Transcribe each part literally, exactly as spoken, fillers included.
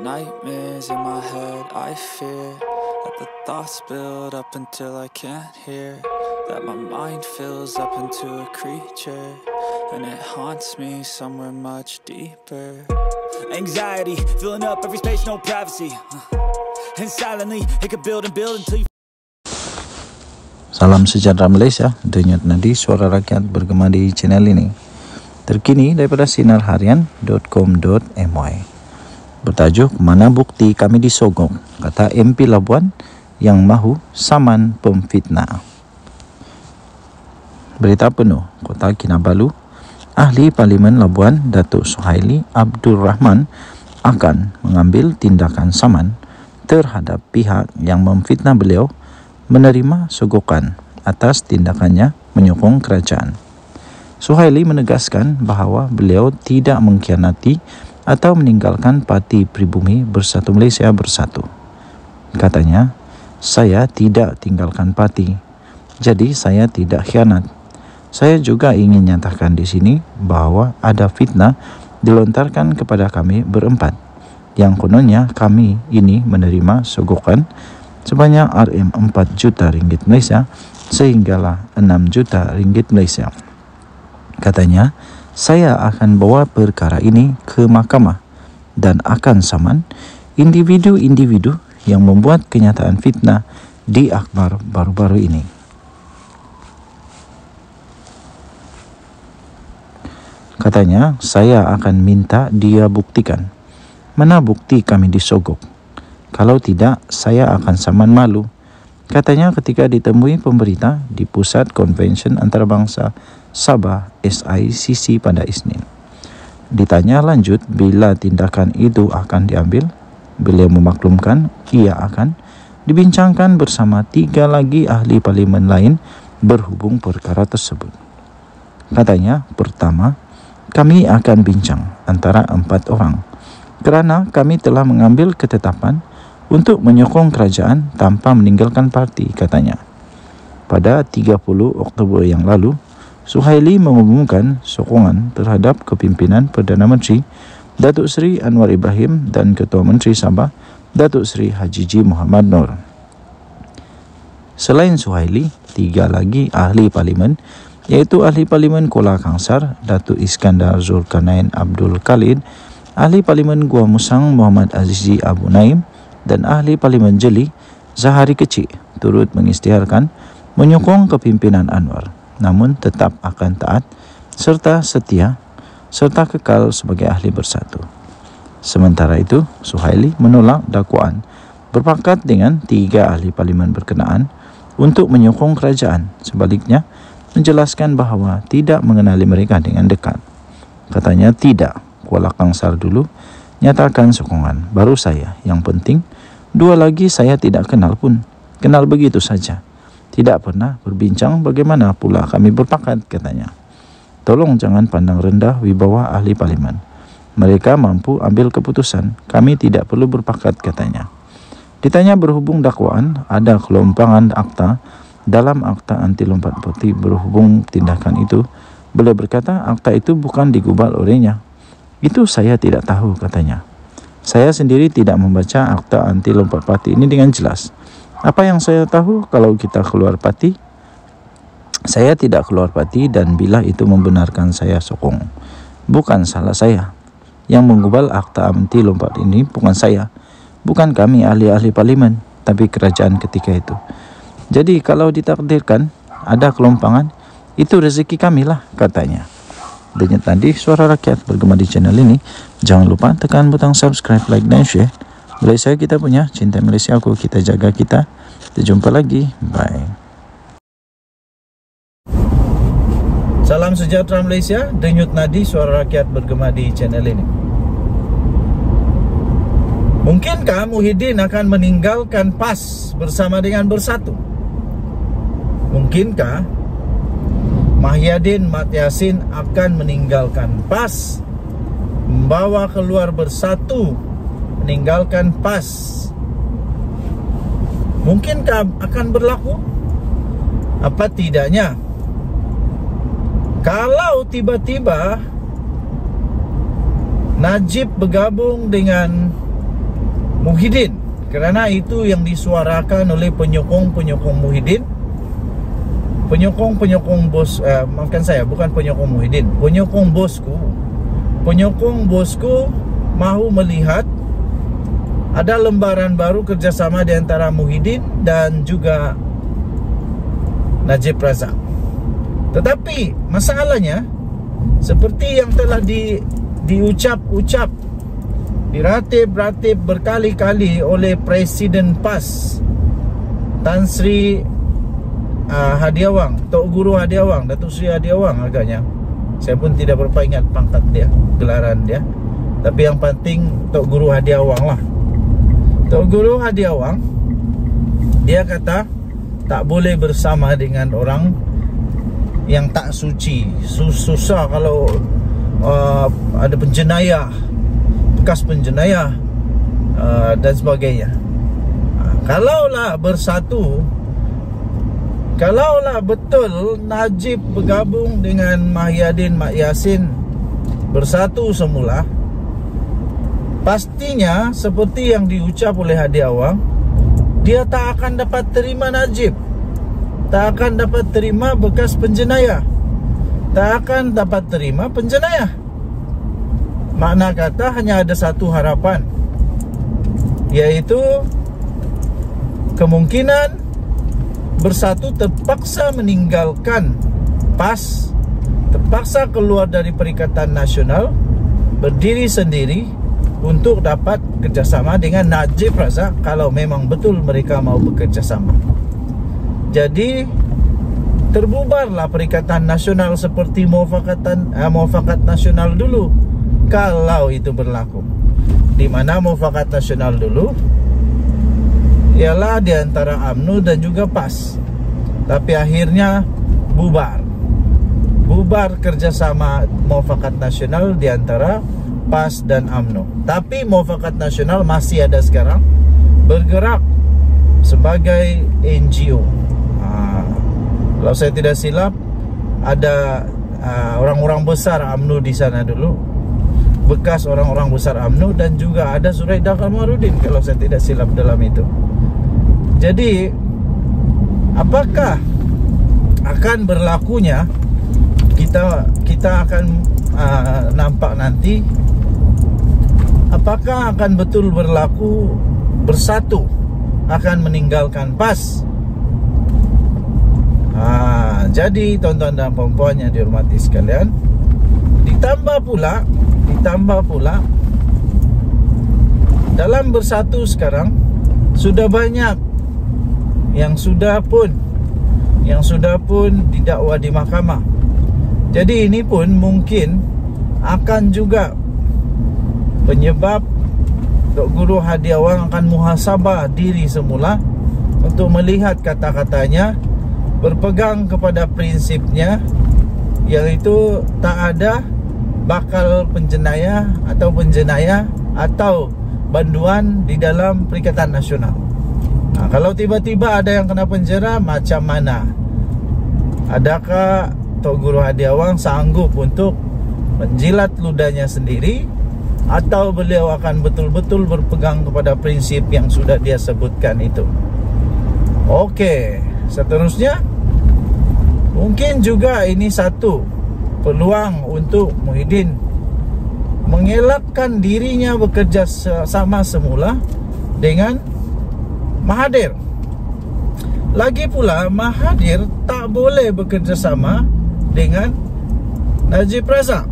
nightmares in my head, I fear that the thoughts build up until I can't hear, that my mind fills up into a creature, and it haunts me somewhere much deeper. Anxiety, filling up every space, no privacy, and silently, it could build and build until you... Salam sejahtera Malaysia, denyut nadi suara rakyat bergema di channel ini. Terkini daripada sinar harian dot com dot my. Bertajuk, mana bukti kami disogok, kata M P Labuan yang mahu saman pemfitnah. Berita penuh, Kota Kinabalu, Ahli Parlimen Labuan Datuk Suhaili Abdul Rahman akan mengambil tindakan saman terhadap pihak yang memfitnah beliau menerima sogokan atas tindakannya menyokong kerajaan. Suhaili menegaskan bahawa beliau tidak mengkhianati atau meninggalkan Parti Pribumi Bersatu Malaysia Bersatu. Katanya, saya tidak tinggalkan parti, jadi saya tidak khianat. Saya juga ingin nyatakan di sini bahawa ada fitnah dilontarkan kepada kami berempat, yang kononnya kami ini menerima sogokan sebanyak R M empat juta ringgit Malaysia sehinggalah enam juta ringgit Malaysia. Katanya, saya akan bawa perkara ini ke mahkamah dan akan saman individu-individu yang membuat kenyataan fitnah di akhbar baru-baru ini. Katanya, saya akan minta dia buktikan mana bukti kami disogok. Kalau tidak, saya akan saman malu. Katanya ketika ditemui pemberita di Pusat Konvensyen Antarabangsa Sabah S I C C pada Isnin. Ditanya lanjut bila tindakan itu akan diambil, beliau memaklumkan ia akan dibincangkan bersama tiga lagi ahli parlimen lain berhubung perkara tersebut. Katanya, pertama, kami akan bincang antara empat orang kerana kami telah mengambil ketetapan untuk menyokong kerajaan tanpa meninggalkan parti, katanya. Pada tiga puluh Oktober yang lalu, Suhaili mengumumkan sokongan terhadap kepimpinan Perdana Menteri Datuk Seri Anwar Ibrahim dan Ketua Menteri Sabah Datuk Seri Haji G. Muhammad Noor. Selain Suhaili, tiga lagi ahli parlimen iaitu Ahli Parlimen Kuala Kangsar Datuk Iskandar Zulkarnain Abdul Khalid, Ahli Parlimen Gua Musang Muhammad Azizi Abu Naim dan Ahli Parlimen Jeli Zahari Kecik turut mengisytiharkan menyokong kepimpinan Anwar, namun tetap akan taat serta setia serta kekal sebagai ahli bersatu. Sementara itu, Suhaili menolak dakwaan berpangkat dengan tiga ahli parlimen berkenaan untuk menyokong kerajaan. Sebaliknya, menjelaskan bahawa tidak mengenali mereka dengan dekat. Katanya, tidak, Kuala Kangsar dulu nyatakan sokongan, baru saya. Yang penting, dua lagi saya tidak kenal pun. Kenal begitu saja. Tidak pernah berbincang bagaimana pula kami berpakat, katanya. Tolong jangan pandang rendah wibawa ahli parlimen. Mereka mampu ambil keputusan. Kami tidak perlu berpakat, katanya. Ditanya berhubung dakwaan ada kelompangan akta dalam akta anti lompat parti berhubung tindakan itu, beliau berkata akta itu bukan digubal olehnya. Itu saya tidak tahu, katanya. Saya sendiri tidak membaca akta anti lompat parti ini dengan jelas. Apa yang saya tahu, kalau kita keluar parti, saya tidak keluar parti dan bila itu membenarkan saya sokong. Bukan salah saya. Yang menggubal akta anti lompat ini bukan saya. Bukan kami ahli-ahli parlimen, tapi kerajaan ketika itu. Jadi kalau ditakdirkan ada kelompangan, itu rezeki kami lah, katanya. Denyut nadi suara rakyat bergema di channel ini. Jangan lupa tekan butang subscribe, like dan share. Malaysia kita punya, cinta Malaysia aku, kita jaga kita. Kita jumpa lagi, bye. Salam sejahtera Malaysia, denyut nadi suara rakyat bergema di channel ini. Mungkinkah Muhyiddin akan meninggalkan P A S bersama dengan Bersatu? Mungkinkah Mahyadin Mat Yassin akan meninggalkan P A S, membawa keluar Bersatu, meninggalkan P A S? Mungkinkah akan berlaku? Apa tidaknya kalau tiba-tiba Najib bergabung dengan Muhyiddin, kerana itu yang disuarakan oleh penyokong-penyokong Muhyiddin, penyokong-penyokong bos, uh, maafkan saya, bukan penyokong Muhyiddin, penyokong bosku. Penyokong bosku mahu melihat ada lembaran baru kerjasama di antara Muhyiddin dan juga Najib Razak. Tetapi masalahnya, seperti yang telah di, diucap-ucap, diratib-ratib berkali-kali oleh Presiden P A S Tan Sri uh, Hadiawang, Tok Guru Hadiawang, Datuk Sri Hadiawang agaknya. Saya pun tidak berapa ingat pangkat dia, gelaran dia. Tapi yang penting Tok Guru Hadiawang lah. Tok Guru Hadiawang, dia kata tak boleh bersama dengan orang yang tak suci. Susah kalau uh, ada penjenayah, bekas penjenayah uh, dan sebagainya. uh, Kalaulah bersatu, kalaulah betul Najib bergabung dengan Mahyadin Mak Yassin bersatu semula, pastinya seperti yang diucap oleh Hadiawang, dia tak akan dapat terima Najib, tak akan dapat terima bekas penjenayah, tak akan dapat terima penjenayah. Makna kata hanya ada satu harapan, yaitu kemungkinan bersatu terpaksa meninggalkan P A S, terpaksa keluar dari Perikatan Nasional, berdiri sendiri untuk dapat kerjasama dengan Najib Razak kalau memang betul mereka mau bekerjasama. Jadi terbubarlah Perikatan Nasional seperti Mufakatan eh, Mufakat Nasional dulu, kalau itu berlaku. Di mana Mufakat Nasional dulu ialah di antara U M N O dan juga P A S, tapi akhirnya bubar. Bubar kerjasama Mufakat Nasional di antara P A S dan U M N O. Tapi Mufakat Nasional masih ada sekarang, bergerak sebagai N G O. ha, Kalau saya tidak silap, ada orang-orang uh, besar U M N O di sana dulu, bekas orang-orang besar U M N O, dan juga ada Zuraida Kamarudin kalau saya tidak silap dalam itu. Jadi apakah akan berlakunya, kita kita akan uh, nampak nanti. Apakah akan betul berlaku bersatu akan meninggalkan P A S? Ha, jadi tuan-tuan dan puan-puan yang dihormati sekalian, ditambah pula, ditambah pula dalam bersatu sekarang sudah banyak yang sudah pun yang sudah pun didakwa di mahkamah. Jadi ini pun mungkin akan juga penyebab Tok Guru Hadiawang akan muhasabah diri semula untuk melihat kata-katanya, berpegang kepada prinsipnya, yaitu tak ada bakal penjenayah atau penjenayah atau banduan di dalam Perikatan Nasional. Nah, kalau tiba-tiba ada yang kena penjara, macam mana? Adakah Tok Guru Hadiawang sanggup untuk menjilat ludahnya sendiri, atau beliau akan betul-betul berpegang kepada prinsip yang sudah dia sebutkan itu? Okey, seterusnya mungkin juga ini satu peluang untuk Muhyiddin mengelakkan dirinya bekerja sama semula dengan Mahathir. Lagi pula Mahathir tak boleh bekerja sama dengan Najib Razak.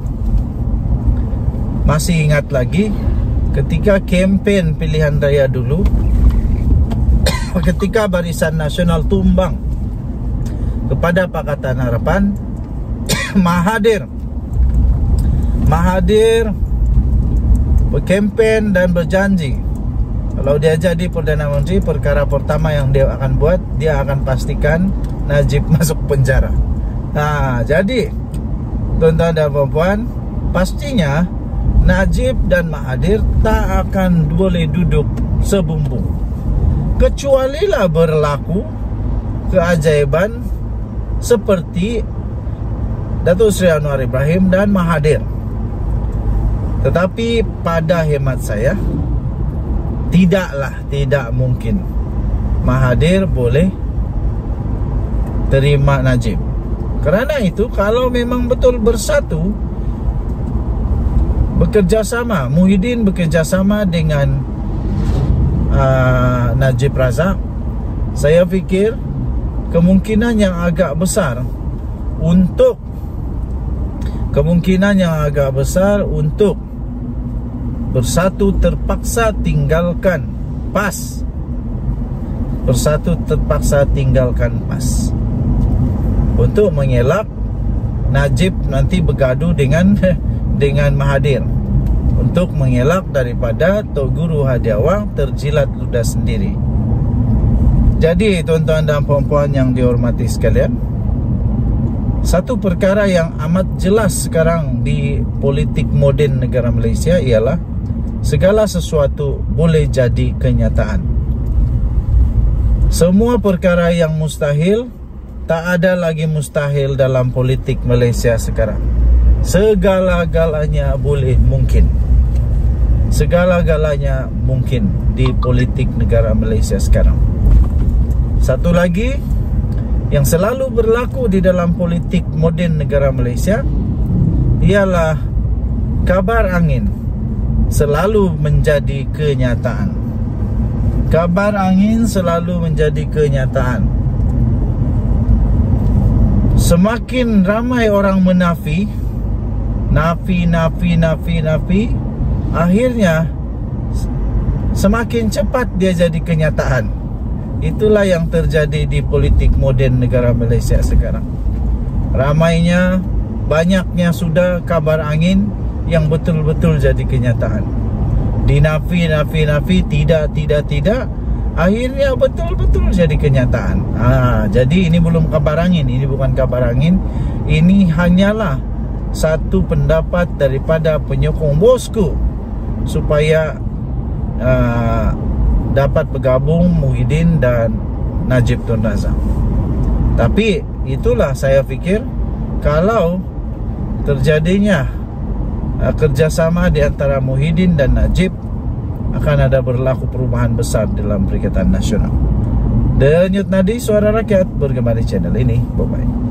Masih ingat lagi ketika kempen pilihan raya dulu, ketika Barisan Nasional tumbang kepada Pakatan Harapan, Mahathir Mahathir berkempen dan berjanji kalau dia jadi Perdana Menteri, perkara pertama yang dia akan buat, dia akan pastikan Najib masuk penjara. Nah, jadi tuan-tuan dan puan-puan, pastinya Najib dan Mahathir tak akan boleh duduk sebumbung, kecuali lah berlaku keajaiban seperti Datuk Seri Anwar Ibrahim dan Mahathir. Tetapi pada hemat saya, tidaklah, tidak mungkin Mahathir boleh terima Najib. Kerana itu, kalau memang betul bersatu, bekerjasama, Muhyiddin bekerjasama dengan uh, Najib Razak, saya fikir kemungkinan yang agak besar untuk kemungkinan yang agak besar untuk bersatu terpaksa tinggalkan PAS. Bersatu terpaksa tinggalkan PAS untuk mengelak Najib nanti bergaduh dengan dengan Mahathir, untuk mengelak daripada Tok Guru Hadiawang terjilat ludah sendiri. Jadi tuan-tuan dan puan-puan yang dihormati sekalian, satu perkara yang amat jelas sekarang di politik moden negara Malaysia ialah segala sesuatu boleh jadi kenyataan. Semua perkara yang mustahil, tak ada lagi mustahil dalam politik Malaysia sekarang. Segala-galanya boleh mungkin. Segala-galanya mungkin di politik negara Malaysia sekarang. Satu lagi yang selalu berlaku di dalam politik moden negara Malaysia ialah kabar angin selalu menjadi kenyataan. Kabar angin selalu menjadi kenyataan. Semakin ramai orang menafi, nafi, nafi, nafi, nafi, akhirnya semakin cepat dia jadi kenyataan. Itulah yang terjadi di politik moden negara Malaysia sekarang. Ramainya, banyaknya sudah kabar angin yang betul-betul jadi kenyataan. Dinafi, nafi, nafi, tidak, tidak, tidak, akhirnya betul-betul jadi kenyataan. Ah, jadi ini belum kabar angin, ini bukan kabar angin. Ini hanyalah satu pendapat daripada penyokong bosku supaya uh, dapat bergabung Muhyiddin dan Najib Tun Razak. Tapi itulah saya fikir, kalau terjadinya uh, kerjasama di antara Muhyiddin dan Najib, akan ada berlaku perubahan besar dalam Perikatan Nasional. Denyut Nadi, Suara Rakyat, bergema di channel ini. Bye-bye.